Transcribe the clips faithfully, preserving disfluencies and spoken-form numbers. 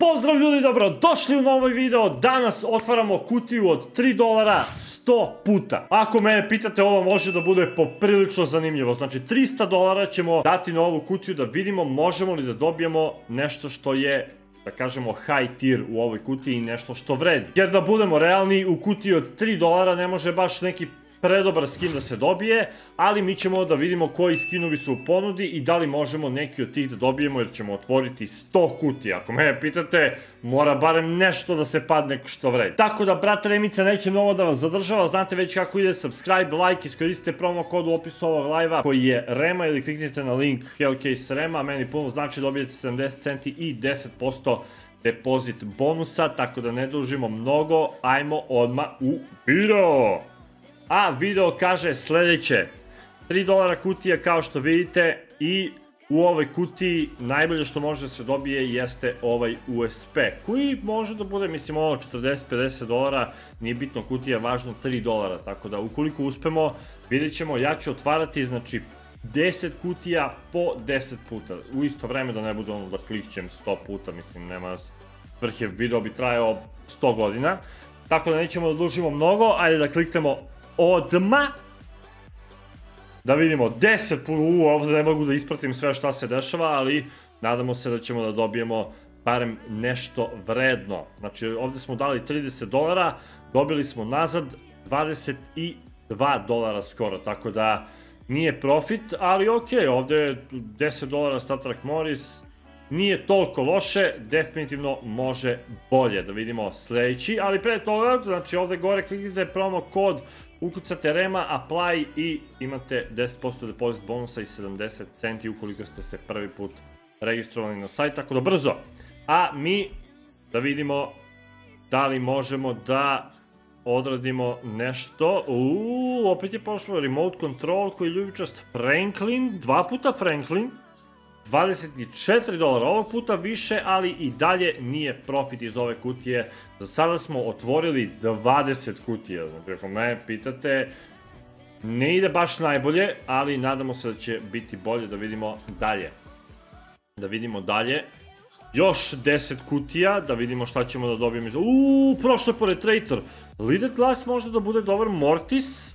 Pozdrav ljudi, dobro došli u novi video. Danas otvaramo kutiju od tri dolara sto puta. Ako me pitate, ovo može da bude poprilično zanimljivo. Znači trista dolara ćemo dati na ovu kutiju da vidimo možemo li da dobijemo nešto što je, da kažemo, high tier u ovoj kutiji i nešto što vredi. Jer da budemo realni, u kutiji od tri dolara ne može baš neki predobar skin da se dobije, ali mi ćemo da vidimo koji skinovi su u ponudi i da li možemo neki od tih da dobijemo, jer ćemo otvoriti sto kutija. Ako me pitate, mora barem nešto da se padne što vredi. Tako da, brat Remica, neće mnogo da vas zadržava, znate već kako ide, subscribe, like, iskoristite promo kod u opisu ovog live-a koji je Rema ili kliknite na link Hellcase Rema, meni puno znači, dobijete sedamdeset centi i deset posto depozit bonusa, tako da ne dužimo mnogo, ajmo odmah u video! A video kaže sljedeće, tri dolara kutija kao što vidite i u ovoj kutiji najbolje što može da se dobije jeste ovaj U S P koji može da bude, mislim, ovo četrdeset pedeset dolara, nije bitno, kutija je važno tri dolara, tako da ukoliko uspemo vidjet ćemo. Ja ću otvarati znači deset kutija po deset puta, u isto vreme, da ne bude ono da klikćem sto puta, mislim nema svrhe, video bi trajao sto godina, tako da nećemo da dužimo mnogo, ajde da kliknemo odmah. Da vidimo deset puta, u, ovdje ne mogu da ispratim sve šta se dešava, ali nadamo se da ćemo da dobijemo barem nešto vredno. Znači ovdje smo dali trideset dolara, dobili smo nazad dvadeset dva dolara skoro, tako da nije profit, ali ok, ovdje je deset dolara Statrack Morris, nije toliko loše, definitivno može bolje. Da vidimo sljedeći, ali pre toga, znači ovdje gore kliknite promo kod, ukucate Rema, apply i imate deset posto depozit bonusa i sedamdeset centi ukoliko ste se prvi put registrovali na sajt, tako da brzo. A mi da vidimo da li možemo da odradimo nešto. Uuu, opet je pošlo remote control koji je ljubičast Franklin, dva puta Franklin, dvadeset četiri dolara, ovog puta više, ali i dalje nije profit iz ove kutije. Za sada smo otvorili dvadeset kutija, znači ako me pitate, ne ide baš najbolje, ali nadamo se da će biti bolje. Da vidimo dalje. Da vidimo dalje. Još deset kutija, da vidimo šta ćemo da dobijemo iz... Uuuu, prošlo je pored Traitor. Lidet Glass možda da bude dobar. Mortis.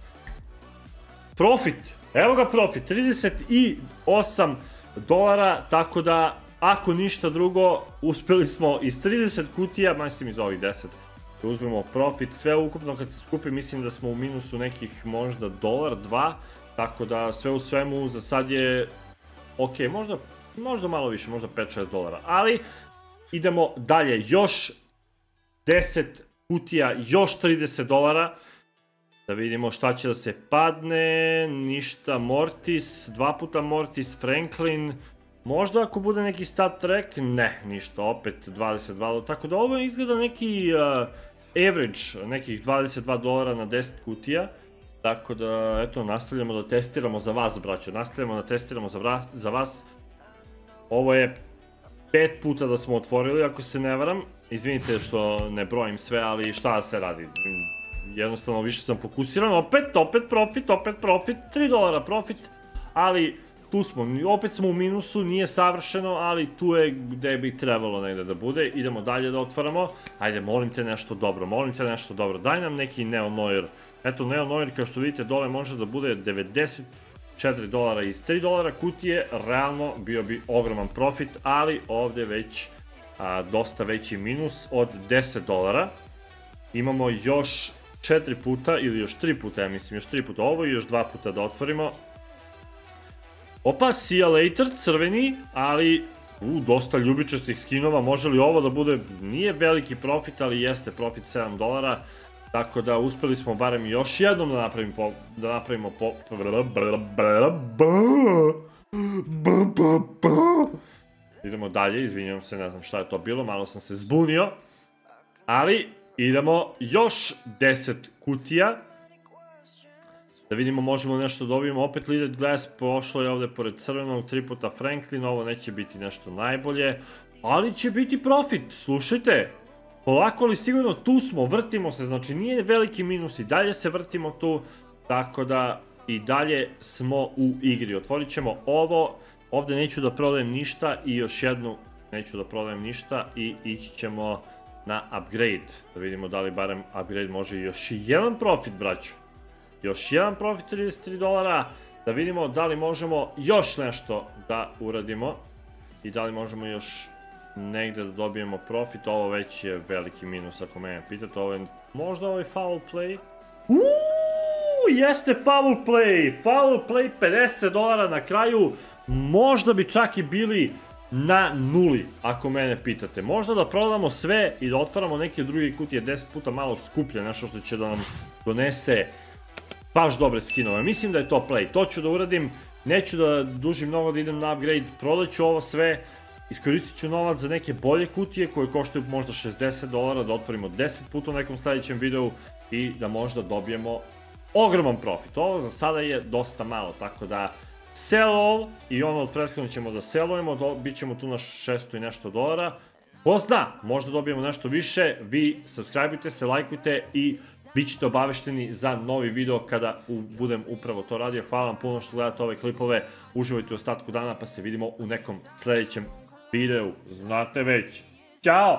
Profit, evo ga profit, trideset osam dolara, tako da ako ništa drugo uspjeli smo iz trideset kutija, mislim iz ovih deset, da uzmemo profit. Sve ukupno kad se skupi mislim da smo u minusu nekih možda dolar, dva, tako da sve u svemu za sad je ok, možda, možda malo više, možda pet šest dolara, ali idemo dalje. Još deset kutija, još trideset dolara. Da vidimo šta će da se padne, ništa. Mortis, dva puta Mortis, Franklin, možda ako bude neki stat track, ne, ništa, opet dvadeset dva dolara, tako da ovo izgleda neki uh, average, nekih dvadeset dva dolara na deset kutija, tako da, eto, nastavljamo da testiramo za vas, braćo, nastavljamo da testiramo za, za vas. Ovo je pet puta da smo otvorili, ako se ne varam, izvinite što ne brojim sve, ali šta da se radi, jednostavno više sam fokusiran. Opet, opet profit, opet profit, tri dolara profit, ali tu smo, opet smo u minusu, nije savršeno, ali tu je gde bi trebalo negde da bude. Idemo dalje da otvaramo, ajde, molim te nešto dobro, molim te nešto dobro, daj nam neki Neo Noir. Eto, Neo Noir, kao što vidite dole, može da bude devedeset četiri dolara iz tri dolara kutije, realno bio bi ogroman profit, ali ovdje već a, dosta veći minus od deset dolara. Imamo još četiri puta ili još tri puta, ja mislim, još tri puta ovo i još dva puta da otvorimo. Opa, see ya later, crveni, ali u, dosta ljubičastih skinova. Može li ovo da bude, nije veliki profit, ali jeste profit sedam dolara, tako da uspeli smo barem još jednom da napravimo po, da napravimo po... Idemo dalje, izvinjavam se, ne znam šta je to bilo, malo sam se zbunio, ali idemo još deset kutija. Da vidimo možemo nešto dobijemo. Opet Lidet Glass, pošlo je ovdje pored crvenog, tri puta Franklin, ovo neće biti nešto najbolje, ali će biti profit, slušajte. Polako ali sigurno tu smo, vrtimo se, znači nije veliki minus, i dalje se vrtimo tu, tako da i dalje smo u igri. Otvorit ćemo ovo, ovdje neću da prodajem ništa i još jednu neću da prodajem ništa i ići ćemo na upgrade. Da vidimo da li barem upgrade može još jedan profit, braću. Još jedan profit, trideset tri dolara. Da vidimo da li možemo još nešto da uradimo. I da li možemo još negde da dobijemo profit. Ovo već je veliki minus ako mene pitate. Ovo je možda ovaj foul play. Uuuu, jeste foul play. Foul play pedeset dolara na kraju. Možda bi čak i bili na nuli, ako mene pitate. Možda da prodamo sve i da otvaramo neke druge kutije deset puta malo skuplje, nešto što će da nam donese baš dobre skinove. Mislim da je to play. To ću da uradim. Neću da dužim mnogo da idem na upgrade. Prodat ću ovo sve. Iskoristit ću novac za neke bolje kutije koje koštaju možda šezdeset dolara, da otvorimo deset puta u nekom sljedećem videu i da možda dobijemo ogroman profit. Ovo za sada je dosta malo, tako da sell all i ono od prethodno ćemo da sellujemo, bit ćemo tu na šesto i nešto dolara. Ko zna, možda dobijemo nešto više, vi subscribeujte se, lajkujte i bit ćete obavešteni za novi video kada budem upravo to radio. Hvala vam puno što gledate ove klipove, uživajte u ostatku dana pa se vidimo u nekom sljedećem videu, znate već. Ćao!